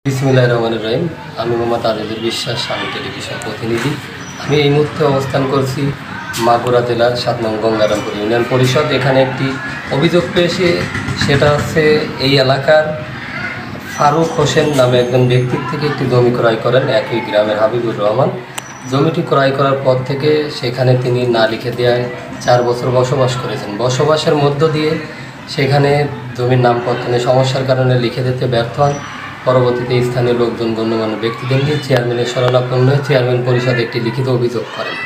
বিসমিল্লাহির রহমানির রহিম। আমি মোহাম্মদ আজিজুল বিশ্বাস, আমি টেলিভিশন প্রতিনিধি। আমি এই মুহূর্তে অবস্থান করছি মাগুরা জেলার 7 নং গঙ্গারামপুর ইউনিয়ন পরিষদ। এখানে একটি অভিযোগ পেয়েছে, সেটা হচ্ছে এই এলাকার ফারুক হোসেন নামে একজন ব্যক্তির থেকে একটি জমি ক্রয় করেন একই গ্রামের হাবিবুর রহমান। জমিটি ক্রয় করার পর থেকে সেখানে তিনি না লিখে দেওয়ায় 4 বছর বসবাস করেছেন। বসবাসের মধ্য দিয়ে সেখানে জমির নামপত্রে সমস্যার কারণে লিখে দিতে ব্যর্থ হন। পরবর্তীতে স্থানীয় লোকজন গণ্যমান্য ব্যক্তিদের নিয়ে চেয়ারম্যানের শরণাপন্ন হয়ে চেয়ারম্যান পরিষদ একটি লিখিত অভিযোগ করেন।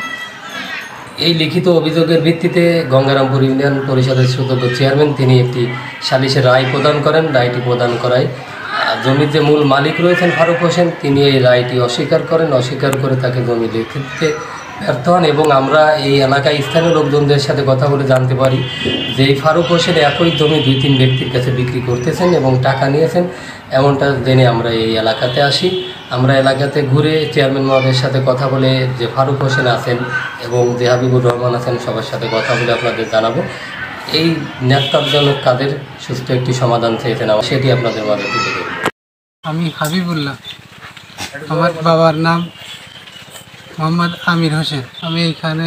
এই লিখিত অভিযোগের ভিত্তিতে গঙ্গারামপুর ইউনিয়ন পরিষদের সুযোগ্য চেয়ারম্যান তিনি একটি সালিশের রায় প্রদান করেন। রায়টি প্রদান করায় জমির যে মূল মালিক রয়েছেন ফারুক হোসেন, তিনি এই রায়টি অস্বীকার করেন। অস্বীকার করে তাকে জমি লিখে দিতে ব্যর্থ হন এবং আমরা এই এলাকায় স্থানীয় লোকজনদের সাথে কথা বলে জানতে পারি যে এই ফারুক হোসেন একই জমি 2-3 ব্যক্তির কাছে বিক্রি করতেছেন এবং টাকা নিয়েছেন। এমনটা জেনে আমরা এই এলাকাতে আসি। আমরা এলাকাতে ঘুরে চেয়ারম্যান মহোদয়ের সাথে কথা বলে যে ফারুক হোসেন আছেন এবং যে হাবিবুর রহমান আছেন সবার সাথে কথা বলে আপনাদের জানাবো। এই ন্যাক্কারজনক কাজের সুস্থ একটি সমাধান চেয়েছেন, আমার সেটি আপনাদের মাঝে তুলে ধরব। আমি হাবিবুল্লাহ, আমার বাবার নাম মোহাম্মদ আমির হোসেন। আমি এইখানে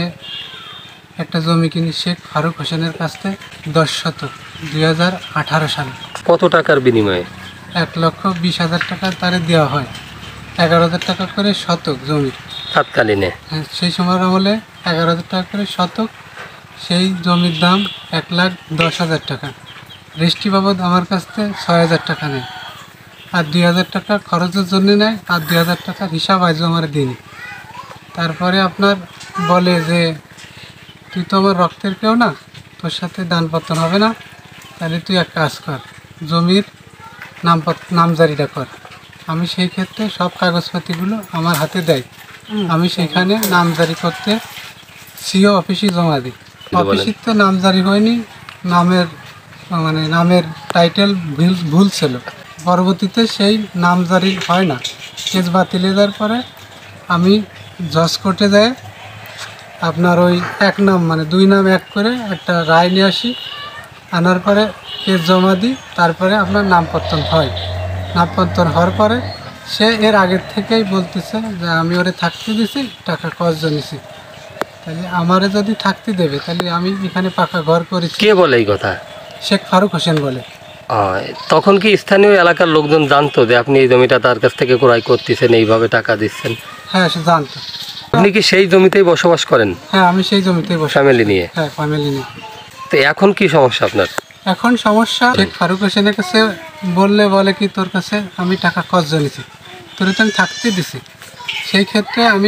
একটা জমি কিনি শেখ ফারুক হোসেনের কাছ থেকে 10 শতক 2018 সালে। কত টাকার বিনিময়ে? 1,20,000 টাকা তারে দেওয়া হয়। 11,000 টাকা করে শতক জমির তৎকালীনে। সেই সময়ের আমলে 11,000 টাকা করে শতক। সেই জমির দাম 1,10,000 টাকা। রেজিস্ট্রি বাবদ আমার কাছ থেকে 6,000 টাকা নেয়, আর 2,000 টাকা খরচের জন্য নেয়, আর 2,000 টাকার হিসাব আজও আমার দিনই। তারপরে আপনার বলে যে তুই তো আমার রক্তের কেউ না, তোর সাথে দানপত্তন হবে না, তাহলে তুই এক কাজ কর, জমির নামজারিটা কর। আমি সেই ক্ষেত্রে সব কাগজপাতিগুলো আমার হাতে দেয়। আমি সেখানে নামজারি করতে সিও অফিসে জমা দিই। অফিসের তো নামজারি হয়নি, নামের টাইটেল ভুল ছিল। পরবর্তীতে সেই নামজারি হয় না, কেস বাতিল হয়ে যাওয়ার পরে আমি জজ কোর্টে যাই, আপনার ওই 2 নাম এক করে একটা রায় নিয়ে আসি। আনার পরে কেস জমা দিই, তারপরে আপনার নামপত্তন হয়। নামপত্তন হওয়ার পরে সে এর আগের থেকেই বলতেছে যে আমি ওরে থাকতে দিছি, টাকা কর্জ নিছি, তাহলে আমারে যদি থাকতে দেবে তাহলে আমি এখানে পাকা ঘর করেছি। কে বলে এই কথা? শেখ ফারুক হোসেন বলে। তখন কি স্থানীয় এলাকার লোকজন জানতো যে আপনি এই জমিটা তার কাছ থেকে ক্রয় করতেছেন, এইভাবে টাকা দিচ্ছেন? হ্যাঁ, সে জানতো। আপনি কি সেই জমিতেই বসবাস করেন? হ্যাঁ, আমি সেই জমিতেই বসে ফ্যামিলি নিয়ে। হ্যাঁ, ফ্যামিলি নিয়ে। তো এখন কি সমস্যা আপনার? এখন সমস্যা শেখ ফারুক হোসেনের কাছে বলে কি তোর কাছে আমি টাকা কর্জ নিছি, তোর তো আমি থাকতে দিছি। সেই ক্ষেত্রে আমি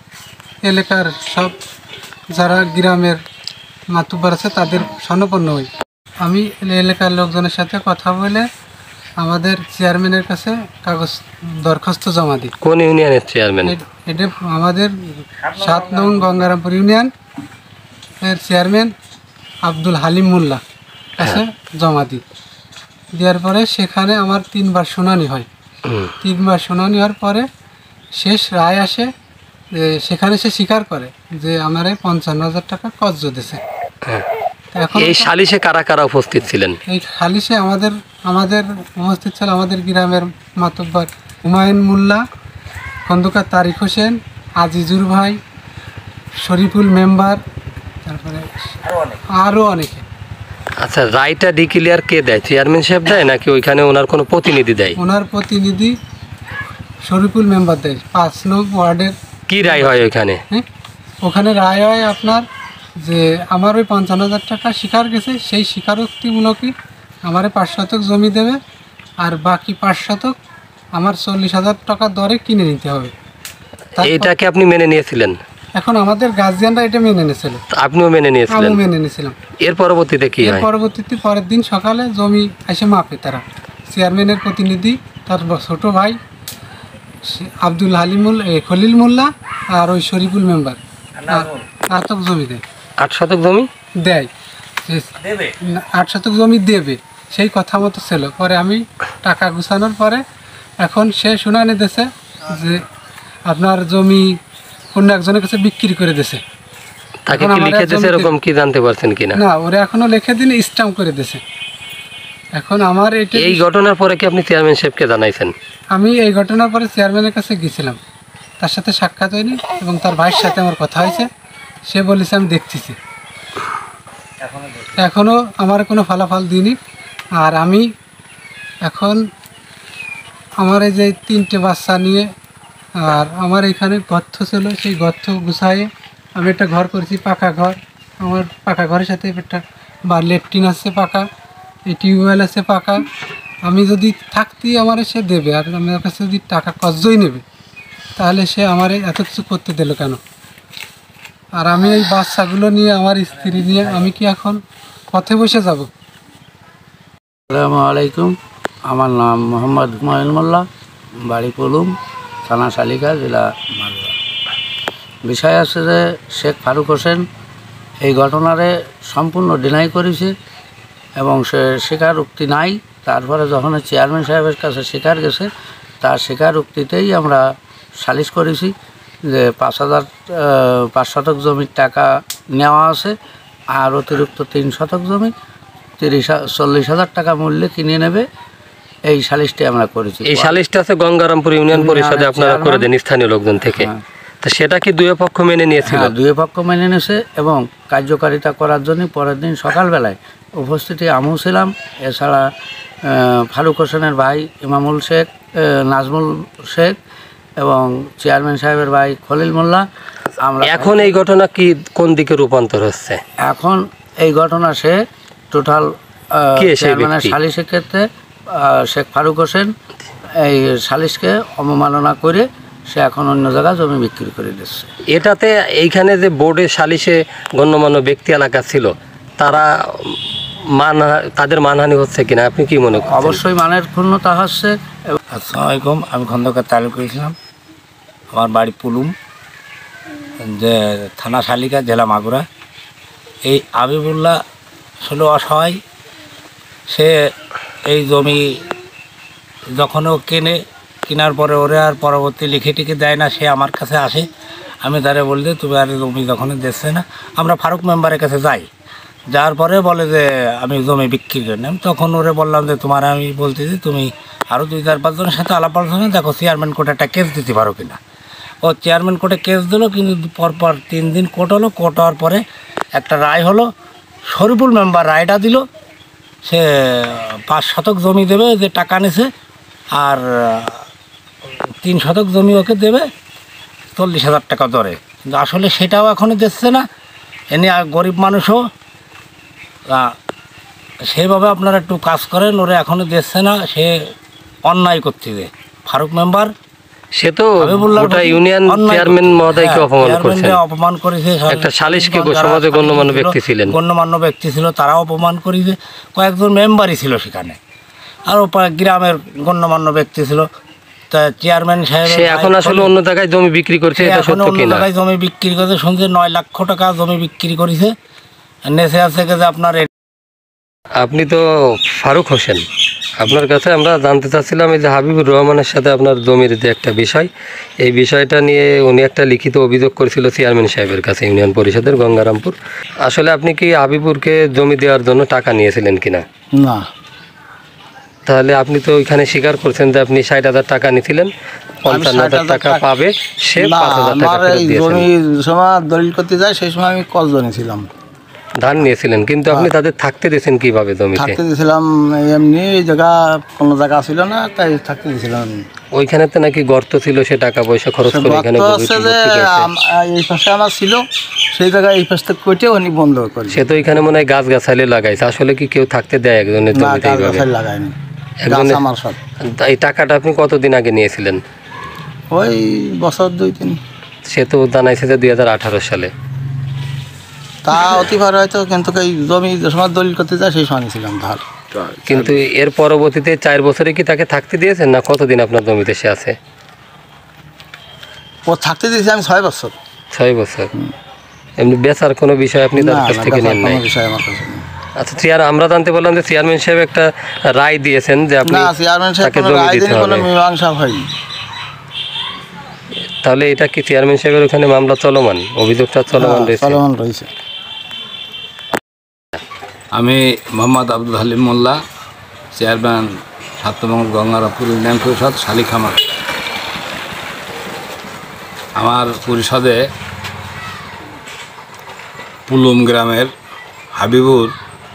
এলাকার সব যারা গ্রামের মাতুব্বর আছে তাদের স্বর্ণপন্ন হই। আমি এলাকার লোকজনের সাথে কথা বলে আমাদের চেয়ারম্যানের কাছে কাগজ দরখাস্ত জমা দিই। কোন ইউনিয়নের চেয়ারম্যান? এটা আমাদের 7 নং গঙ্গারামপুর ইউনিয়ন এর চেয়ারম্যান আব্দুল হালিম মোল্লা কাছে জমা দিই। দেওয়ার পরে সেখানে আমার 3 বার শুনানি হয়। 3 বার শুনানি হওয়ার পরে শেষ রায় আসে, সেখানে সে স্বীকার করে যে আমার 55,000 টাকা কর্জ দিয়েছে। এখন এই সালিশে কারা কারা উপস্থিত ছিলেন? এই সালিশে আমাদের উপস্থিত ছিল আমাদের গ্রামের মাতব্বর হুমায়ুন মোল্লা, খন্দকার তারিক হোসেন, আজিজুর ভাই, শরীফুল মেম্বার, তারপরে আরও অনেকে। আচ্ছা, রায়টা ডিক্লিয়ার কে দেয়? চেয়ারম্যান সাহেব দেয় নাকি ওইখানে ওনার কোনো প্রতিনিধি দেয়? ওনার প্রতিনিধি শরীফুল মেম্বার দেয়। 5 নং ওয়ার্ডের। কি রায় হয় ওইখানে? ওখানে রায় হয় আপনার যে আমার ওই 55,000 টাকা স্বীকার গেছে, সেই স্বীকারোক্তিমূলকই আমার 5 শতক জমি দেবে, আর বাকি 5 শতক আমার 40,000 টাকা দরে কিনে নিতে হবে। এইটাকে আপনি মেনে নিয়েছিলেন? এখন আমাদের গার্জিয়ানরা এটা মেনে নিয়েছিল। আপনিও মেনে নিয়েছিলেন? আমিও মেনে নিয়েছিলাম। এর পরবর্তীতে কি হয়? পরবর্তীতে পরের দিন সকালে জমি এসে মাপে তারা, চেয়ারম্যানের প্রতিনিধি, তার ছোট ভাই আব্দুল খলিল মোল্লা আর ওই শরীফুল মেম্বার 8 শতক জমি দেয়। 8 শতক জমি দেয়, 8 শতক জমি দেবে, সেই কথা মতো ছিল। পরে আমি টাকা গুছানোর পরে এখন সে শুনানি দিয়েছে যে আপনার জমি অন্য একজনের কাছে বিক্রি করে দিয়েছে। তাকে কি লিখে দিয়েছে এরকম কি জানতে পারছেন কিনা? না, ওরা এখনো লিখে দিন স্ট্যাম্প করে দিয়েছে। এখন আমার এটা এই ঘটনার পরে কি আপনি চেয়ারম্যান সাহেবকে জানাইছেন? আমি এই ঘটনার পরে চেয়ারম্যানের কাছে গেছিলাম, তার সাথে সাক্ষাৎ হয়নি এবং তার ভাইয়ের সাথে আমার কথা হয়েছে। সে বলেছে আমি দেখতেছি, এখনও আমার কোনো ফলাফল দিইনি। আর আমি এখন আমার এই যে 3টে বাচ্চা নিয়ে, আর আমার এখানে গর্ত ছিল, সেই গর্ত গুছাইয়ে আমি একটা ঘর করেছি, পাকা ঘর। আমার পাকা ঘরের সাথে একটা বা লেট্রিন আছে পাকা, এই টিউবওয়েল আছে পাকা। আমি যদি থাকতেই আমার সে দেবে, আর আমার কাছে যদি টাকা কর্জই নেবে, তাহলে সে আমার এত কিছু করতে দিল কেন? আর আমি এই বাচ্চাগুলো নিয়ে, আমার স্ত্রী নিয়ে আমি কি এখন পথে বসে যাব? আসসালামু আলাইকুম। আমার নাম মোহাম্মদ হুমায়ুন মোল্লা, বাড়ি পলুম, থানা শালিকা, জেলা মালদা। বিষয় আছে যে শেখ ফারুক হোসেন এই ঘটনারে সম্পূর্ণ ডিনাই করেছে এবং সে স্বীকারোক্তি নাই। তারপরে যখন চেয়ারম্যান সাহেবের কাছে স্বীকার গেছে, তার স্বীকারোক্তিতেই আমরা সালিশ করেছি যে 5 শতক জমির টাকা নেওয়া আছে, আর অতিরিক্ত 3 শতক জমি 40,000 টাকা মূল্যে কিনে নেবে। এই সালিশটি আমরা করেছি। এই সালিশটা আছে গঙ্গারামপুর ইউনিয়ন পরিষদে আপনারা করে দেন স্থানীয় লোকজন থেকে। তো সেটা কি দুই পক্ষ মেনে নিয়েছিল? হ্যাঁ, দুই পক্ষ মেনে নিয়েছে এবং কার্যকারিতা করার জন্য পরের দিন সকালবেলায় উপস্থিতি আমিও ছিলাম। এছাড়া ফারুক হোসেনের ভাই ইমামুল শেখ, নাজমুল শেখ এবং চেয়ারম্যান সাহেবের ভাই খলিল মোল্লা। আমরা এখন এই ঘটনা কি কোন দিকে রূপান্তর হচ্ছে? এখন এই ঘটনা সে টোটাল কে সেই চেয়ারম্যানের ব্যক্তি? সালিশের ক্ষেত্রে শেখ ফারুক হোসেন এই সালিশকে অবমাননা করে সে এখন অন্য জায়গায় জমি বিক্রি করে দিচ্ছে। এটাতে এইখানে যে বোর্ডে সালিশে গণ্যমান্য ব্যক্তি এলাকা ছিল, তারা তাদের মানহানি হচ্ছে কিনা আপনি কি মনে করেন? অবশ্যই মানের ক্ষুণ্ণতা হচ্ছে। আসসালামু আলাইকুম, আমি খন্দকার তালুক ইসলাম, আমার বাড়ি পুলুম, যে থানা শালিকা, জেলা মাগুরা। এই আবিবুল্লাহ ছিল অসহায়। সে এই জমি যখন ও কেনার পরে ওরে আর পরবর্তী লিখে টিখে দেয় না, সে আমার কাছে আসে। আমি তারে বলতে তুমি আর জমি যখন দিচ্ছে না, আমরা ফারুক মেম্বারের কাছে যাই। যাওয়ার পরে বলে যে আমি জমি বিক্রি করে নিলাম। তখন ওরে বললাম যে তোমার আমি বলতেছি তুমি আরও 2-4-5 জনের সাথে আলাপ আলোচনা দেখো চেয়ারম্যান কোর্টে একটা কেস দিতে পারো কিনা। ও চেয়ারম্যান কোর্টে কেস দিল, কিন্তু পরপর 3 দিন কোর্ট হলো। কোর্ট হওয়ার পরে একটা রায় হলো, শরীফুল মেম্বার রায়টা দিল, সে 5 শতক জমি দেবে যে টাকা নিছে, আর 3 শতক জমি ওকে দেবে 40,000 টাকা দরে। কিন্তু আসলে সেটাও এখনও দিচ্ছে না। এনে গরিব মানুষও সেভাবে আপনারা একটু কাজ করেন, ওরা এখনও দিচ্ছে না। সে অন্যায় করতেছে ফারুক মেম্বার। সে তো গোটা ইউনিয়ন চেয়ারম্যান মহোদয়কে অপমান করেছে। একটা সালিশকে সমাজে গণ্যমান্য ব্যক্তি ছিলেন, গণ্যমান্য ব্যক্তি ছিল, তারাও অপমান করেছে। কয়েকজন মেম্বারই ছিল সেখানে, আরও গ্রামের গণ্যমান্য ব্যক্তি ছিল। তা চেয়ারম্যান সাহেব সে এখন আসলে অন্য জায়গায় জমি বিক্রি করছে, এটা সত্য অন্য কিনা? জায়গায় জমি বিক্রি করছে, শুনছে 9 লক্ষ টাকা জমি বিক্রি করেছে। নেশে আছে যে আপনার। আপনি তো ফারুক হোসেন, আপনার কাছে আমরা জানতে চাচ্ছিলাম এই যে হাবিবুর রহমানের সাথে আপনার জমির যে একটা বিষয়, এই বিষয়টা নিয়ে উনি একটা লিখিত অভিযোগ করেছিল চেয়ারম্যান সাহেবের কাছে ইউনিয়ন পরিষদের গঙ্গারামপুর। আসলে আপনি কি হাবিবুরকে জমি দেওয়ার জন্য টাকা নিয়েছিলেন কিনা? না, তাহলে আপনি তো ওইখানে স্বীকার করছেন যে আপনি 60,000 টাকা নিয়েছিলেন, 55,000 টাকা পাবে, সে 5,000 টাকা ফেরত দিয়েছেন। জমি সময় দলিল করতে যায় সেই সময় আমি কজনে ছিলাম, ধান নিয়েছিলেন, কিন্তু আপনি তাদের থাকতে দিয়েছেন কিভাবে জমিতে? থাকতে দিয়েছিলাম এমনি। জায়গা কোনো জায়গা ছিল না, তাই থাকতে দিয়েছিলাম। ওইখানে তো নাকি গর্ত ছিল, সে টাকা পয়সা খরচ করে এখানে হচ্ছে যে এই পাশে আমার ছিল, সেই জায়গায় এই পাশ থেকে কেটে উনি বন্ধ করে। সে তো এখানে মনে হয় গাছ গাছালি লাগাইছে। আসলে কি কেউ থাকতে দেয় একজনের জমিতে এইভাবে? লাগায়নি, একজনের আমার সব। এই টাকাটা আপনি কতদিন আগে নিয়েছিলেন? ওই বছর 2-3। সে তো জানাইছে যে 2018 সালে। তা অতি ভালো হয়তো, কিন্তু এই জমি যে সময় দলিল করতে যায় সেই সময় ছিলাম ধার। কিন্তু এর পরবর্তীতে 4 বছরে কি তাকে থাকতে দিয়েছেন, না কতদিন আপনার জমিতে সে আছে? ও থাকতে দিয়েছি আমি 6 বছর। 6 বছর। এমনি বেচার কোনো বিষয় আপনি তার কাছ থেকে নেন নাই? বিষয় আমার কাছে নেই। আচ্ছা, আমরা জানতে পারলাম যে চেয়ারম্যান সাহেব একটা রায় দিয়েছেন যে আপনি না, চেয়ারম্যান সাহেব তাকে কোনো জমি রায় দিতে দেননি, কোনো হবে। মীমাংসা হয়নি। তাহলে এটা কি চেয়ারম্যান সাহেবের ওখানে মামলা চলমান, অভিযোগটা চলমান রয়েছে? চলমান রয়েছে। আমি মোহাম্মদ আব্দুল হালিম মোল্লা, চেয়ারম্যান 7 নং গঙ্গারামপুর ইউনিয়ন পরিষদ শালিখামার। আমার পরিষদে পুলুম গ্রামের হাবিবুর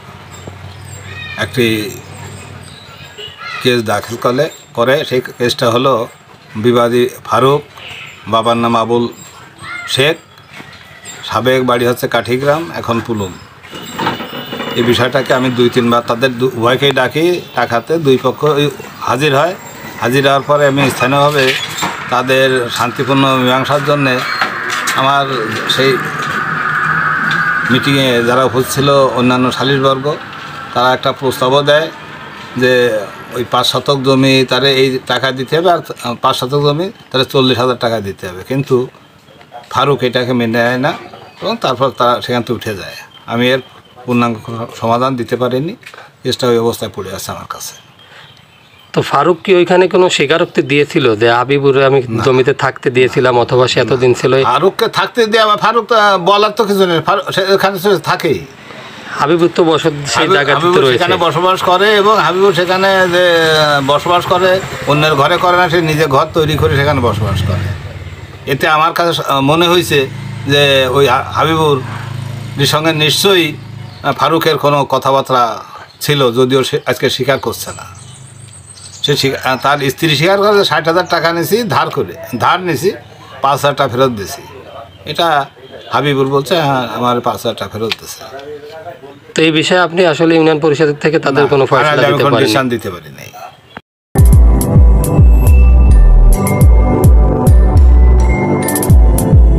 একটি কেস দাখিল করে। সেই কেসটা হলো বিবাদী ফারুক, বাবার নাম আবুল শেখ, সাবেক বাড়ি হচ্ছে কাঠিগ্রাম, এখন পুলুম। এই বিষয়টাকে আমি 2-3 বার তাদের উভয়কেই ডাকাতে 2 পক্ষ হাজির হয়। হাজির হওয়ার পরে আমি স্থানীয়ভাবে তাদের শান্তিপূর্ণ মীমাংসার জন্যে আমার সেই মিটিংয়ে যারা উপস্থিত ছিল অন্যান্য সালিশবর্গ, তারা একটা প্রস্তাবও দেয় যে ওই 5 শতক জমি তারে এই টাকা দিতে হবে, আর 5 শতক জমি তাহলে 40,000 টাকা দিতে হবে। কিন্তু ফারুক এটাকে মেনে নেয় না এবং তারপর তারা সেখান থেকে উঠে যায়। আমি এর পূর্ণাঙ্গ সমাধান দিতে পারিনি, কেসটা ওই অবস্থায় পড়ে আছে আমার কাছে। তো ফারুক কি ওইখানে কোনো স্বীকারোক্তি দিয়েছিল যে হাবিবুরে আমি জমিতে থাকতে দিয়েছিলাম, অথবা সে এতদিন ছিল? ফারুককে থাকতে দেওয়া, ফারুক তো বলার তো কিছু নেই, এখানে থাকেই। হাবিবুর তো সেই জায়গাতে রয়েছে, সেখানে বসবাস করে এবং হাবিবুর সেখানে যে বসবাস করে অন্যের ঘরে করে না, সে নিজে ঘর তৈরি করে সেখানে বসবাস করে। এতে আমার কাছে মনে হয়েছে যে ওই হাবিবুর সঙ্গে নিশ্চয়ই ফারুকের কোনো কথাবার্তা ছিল, যদিও সে আজকে স্বীকার করছে না। সে তার স্ত্রী স্বীকার করে 60,000 টাকা নিয়েছি ধার নিয়েছি, 5,000 টাকা ফেরত দিয়েছি। এটা হাবিবুর বলছে, হ্যাঁ আমার 5,000 টাকা ফেরত দিয়েছে। তো এই বিষয়ে আপনি আসলে ইউনিয়ন পরিষদের থেকে তাদের কোনো ফয়সালা দিতে পারি নাই।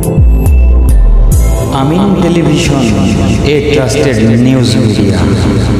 Amin television, a trusted news media.